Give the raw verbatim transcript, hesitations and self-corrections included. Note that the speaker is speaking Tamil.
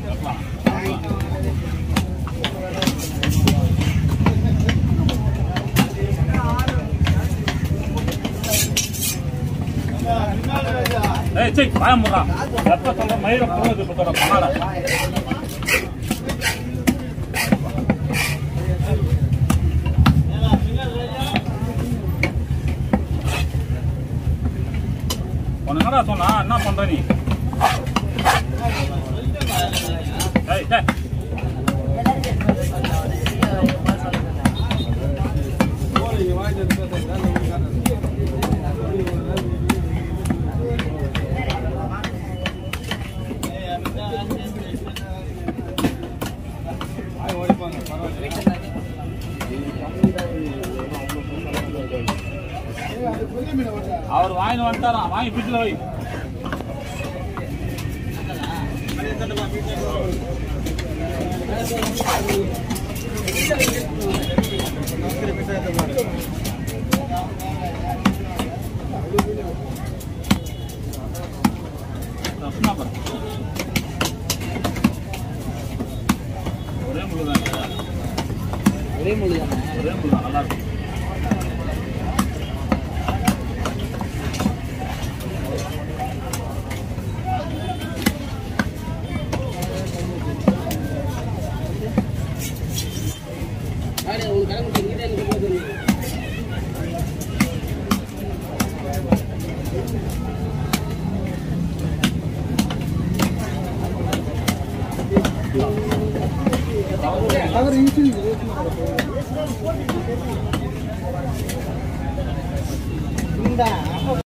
ஏய் சீ பாயம் முறா எப்ப சொல்ற மயிர போறது போற பணாடா உனங்கடா சொன்னா என்ன பண்ற நீ ஏய் டேய் அவர் வாங்கி வந்துட்டாரா வாங்கி பிடிச்சல வை ஒரே முழுதான் ஒரே முழுதான் ஒரே முழுதான் நல்லா இருக்கும் இந்த